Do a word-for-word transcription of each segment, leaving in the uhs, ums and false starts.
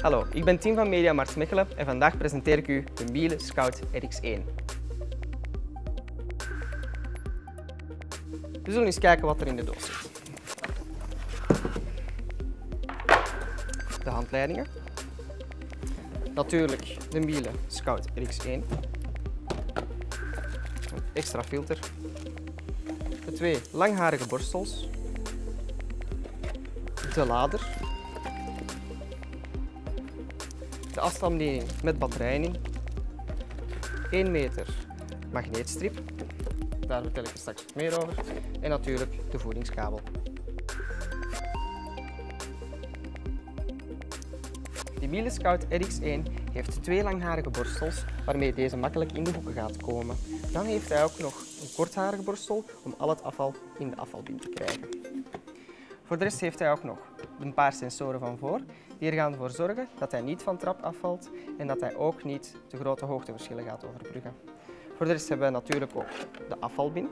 Hallo, ik ben Tim van Mediamarkt Mechelen en vandaag presenteer ik u de Miele Scout R X één. We zullen eens kijken wat er in de doos zit. De handleidingen. Natuurlijk de Miele Scout R X één. Een extra filter. De twee langharige borstels. De lader. De afstandsbediening met batterijen in. één meter magneetstrip. Daar vertel ik je straks wat meer over. En natuurlijk de voedingskabel. De Miele Scout R X één heeft twee langharige borstels waarmee deze makkelijk in de hoeken gaat komen. Dan heeft hij ook nog een kortharige borstel om al het afval in de afvalbin te krijgen. Voor de rest heeft hij ook nog een paar sensoren van voor die er gaan voor zorgen dat hij niet van trap afvalt en dat hij ook niet de grote hoogteverschillen gaat overbruggen. Voor de rest hebben we natuurlijk ook de afvalbin.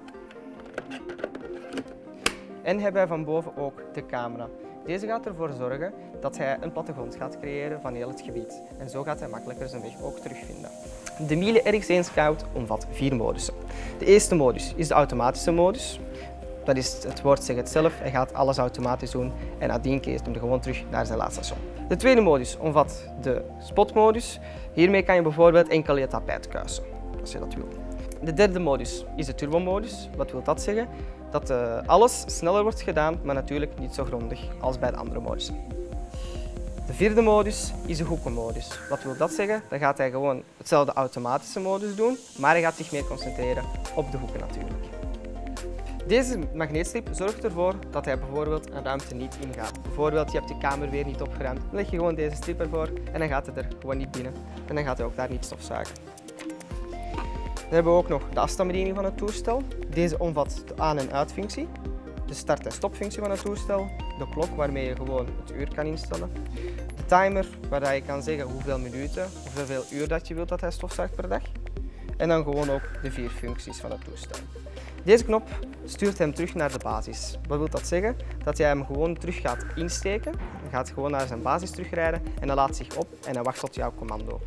En hebben we van boven ook de camera. Deze gaat ervoor zorgen dat hij een plattegrond gaat creëren van heel het gebied. En zo gaat hij makkelijker zijn weg ook terugvinden. De Miele R X één Scout omvat vier modussen. De eerste modus is de automatische modus. Dat is het woord zegt het zelf, hij gaat alles automatisch doen en nadien keert hem gewoon terug naar zijn laadstation. De tweede modus omvat de spotmodus. Hiermee kan je bijvoorbeeld enkel je tapijt kuisen, als je dat wilt. De derde modus is de turbomodus. Wat wil dat zeggen? Dat uh, alles sneller wordt gedaan, maar natuurlijk niet zo grondig als bij de andere modussen. De vierde modus is de hoekenmodus. Wat wil dat zeggen? Dan gaat hij gewoon hetzelfde automatische modus doen, maar hij gaat zich meer concentreren op de hoeken natuurlijk. Deze magneetstrip zorgt ervoor dat hij bijvoorbeeld een ruimte niet ingaat. Bijvoorbeeld, je hebt je kamer weer niet opgeruimd. Dan leg je gewoon deze strip ervoor en dan gaat het er gewoon niet binnen. En dan gaat hij ook daar niet stofzuigen. Dan hebben we ook nog de afstandsbediening van het toestel. Deze omvat de aan- en uitfunctie, de start- en stopfunctie van het toestel, de klok waarmee je gewoon het uur kan instellen, de timer waar je kan zeggen hoeveel minuten of hoeveel uur dat je wilt dat hij stofzuigt per dag. En dan gewoon ook de vier functies van het toestel. Deze knop stuurt hem terug naar de basis. Wat wil dat zeggen? Dat jij hem gewoon terug gaat insteken. Hij gaat gewoon naar zijn basis terugrijden en hij laat zich op en hij wacht tot jouw commando.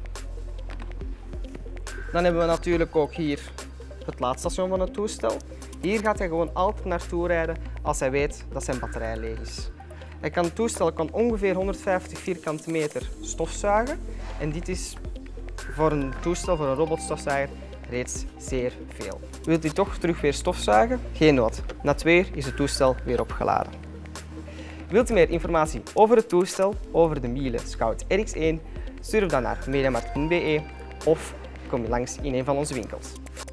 Dan hebben we natuurlijk ook hier het laadstation van het toestel. Hier gaat hij gewoon altijd naartoe rijden als hij weet dat zijn batterij leeg is. Hij kan, het toestel kan ongeveer honderdvijftig vierkante meter stofzuigen en dit is voor een toestel, voor een robotstofzuiger, reeds zeer veel. Wilt u toch terug weer stofzuigen? Geen nood. Na twee uur is het toestel weer opgeladen. Wilt u meer informatie over het toestel, over de Miele Scout R X één? Surf dan naar mediamarkt punt be of kom je langs in een van onze winkels.